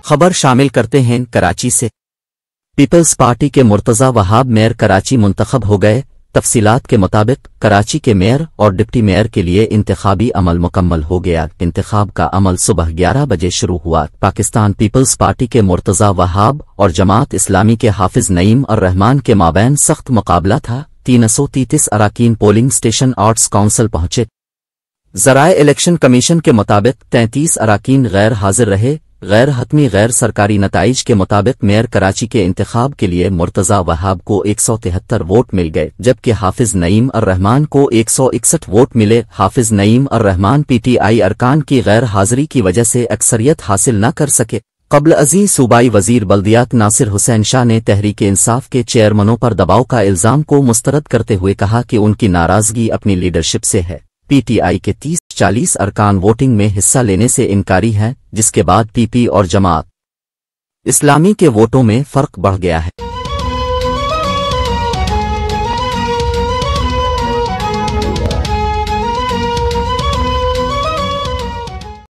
خبر شامل کرتے ہیں کراچی سے۔ پیپلز پارٹی کے مرتضی وہاب میئر کراچی منتخب ہو گئے۔ تفصیلات کے مطابق کراچی کے میئر اور ڈپٹی میئر کے لیے انتخابی عمل مکمل ہو گیا۔ انتخاب کا عمل صبح 11 بجے شروع ہوا۔ پاکستان پیپلز پارٹی کے مرتضی وہاب اور جماعت اسلامی کے حافظ نعیم الرحمان کے مابین سخت مقابلہ تھا۔ 333 اراکین پولنگ اسٹیشن آرٹس کونسل پہنچے۔ ذرائع الیکشن کمیشن کے مطابق 33 اراکین غیر حاضر رہے۔ غیر حتمی غیر سرکاری نتائج کے مطابق میئر کراچی کے انتخاب کے لیے مرتضی وہاب کو 173 ووٹ مل گئے، جبکہ حافظ نعیم الرحمان کو 161 ووٹ ملے۔ حافظ نعیم الرحمان پی ٹی آئی ارکان کی غیر حاضری کی وجہ سے اکثریت حاصل نہ کر سکے۔ قبل ازیں صوبائی وزیر بلدیات ناصر حسین شاہ نے تحریک انصاف کے چیئرمنوں پر دباؤ کا الزام کو مسترد کرتے ہوئے کہا کہ ان کی ناراضگی اپنی لیڈرشپ سے ہے۔ پی ٹی آئی کے 30-40 ارکان ووٹنگ میں حصہ لینے سے انکاری ہیں، جس کے بعد پی پی اور جماعت اسلامی کے ووٹوں میں فرق بڑھ گیا ہے۔